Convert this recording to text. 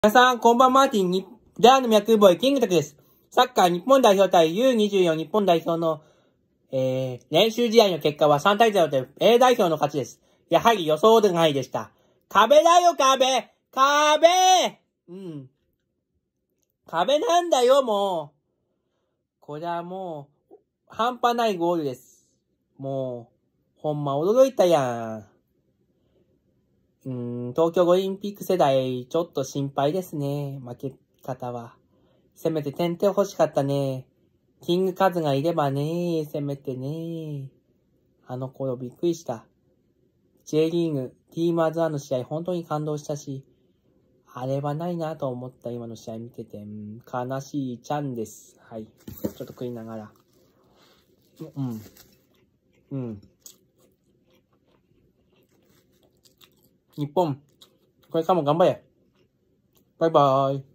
皆さん、こんばんマーティンに、ジャーの脈ボーイ、キングタクです。サッカー日本代表対 U24 日本代表の、練習試合の結果は3対0で A 代表の勝ちです。やはり予想外でした。壁だよ、壁うん。壁なんだよ、もう。これはもう、半端ないゴールです。もう、ほんま驚いたやん。東京オリンピック世代、ちょっと心配ですね。負け方は。せめて点々欲しかったね。キングカズがいればね、せめてね。あの頃びっくりした。J リーグ、ティーマーズ1の試合本当に感動したし、あれはないなと思った今の試合見てて、悲しいちゃんです。はい。ちょっと食いながら。日本、これからも頑張れ。バイバーイ。